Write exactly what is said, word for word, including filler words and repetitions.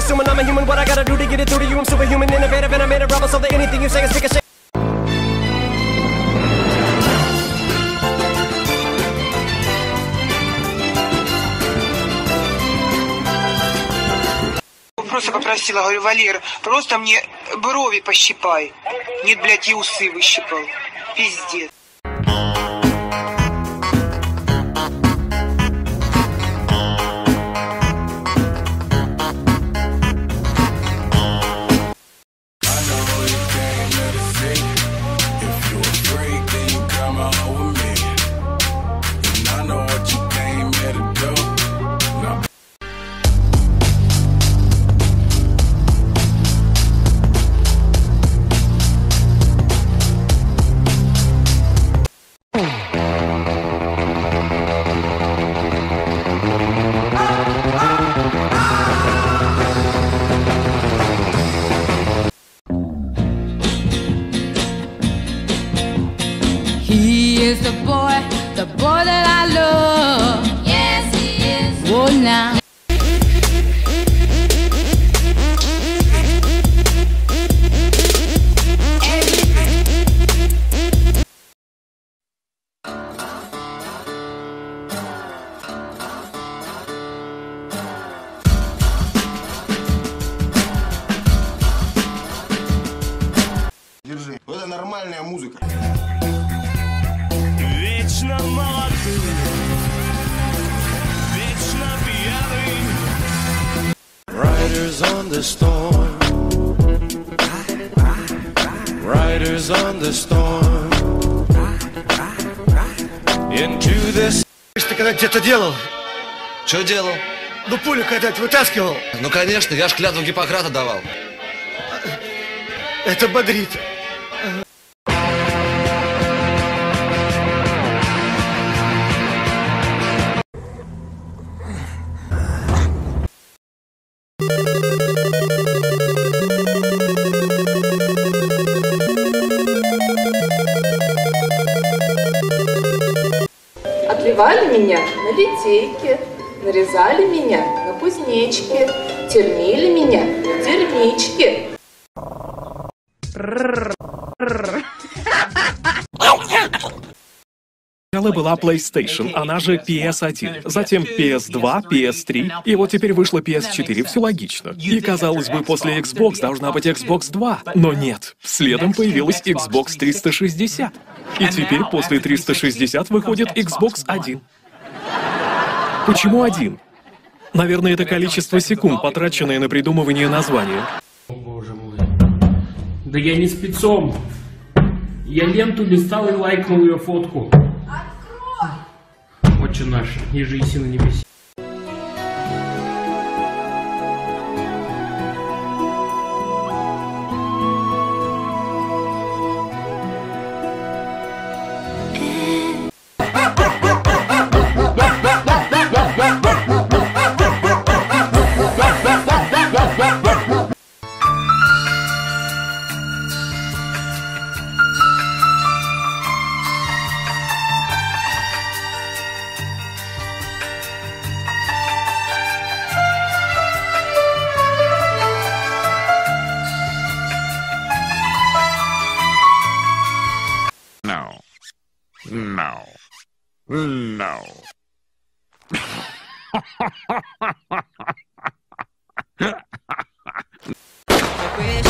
assuming I'm a human. What I gotta do to get it through to you? I'm superhuman, innovative, and I made a rubber so that anything you say is pick a shit. Просто попросила, говорю, Валера, просто мне брови пощипай. Нет, блядь, и усы выщипал. Пиздец. He is the boy, the boy that I love. Yes, he is. Oh, now. Держи. Вот это нормальная музыка. Вечно молодым, вечно пьяным. Riders on the storm. Riders on the storm. Into this. Ты когда где-то делал? Что делал? Ну пулю когда-то вытаскивал. Ну конечно, я ж клятву Гиппократа давал. Это бодрит. Отливали меня на литейке, нарезали меня на кузнечке, тернили меня на термичке. Сначала была PlayStation, она же пи эс один, затем пи эс два, пи эс три, и вот теперь вышла пи эс четыре, все логично. И казалось бы, после Xbox должна быть Xbox два, но нет. Следом появилась Xbox триста шестьдесят. И теперь после триста шестьдесят выходит Xbox один. Почему один? Наверное, это количество секунд, потраченное на придумывание названия. О, боже мой. Да я не спецом. Я ленту листал и лайкнул ее фотку. Отче наш, ниже и на небеси. No. No. No. Wish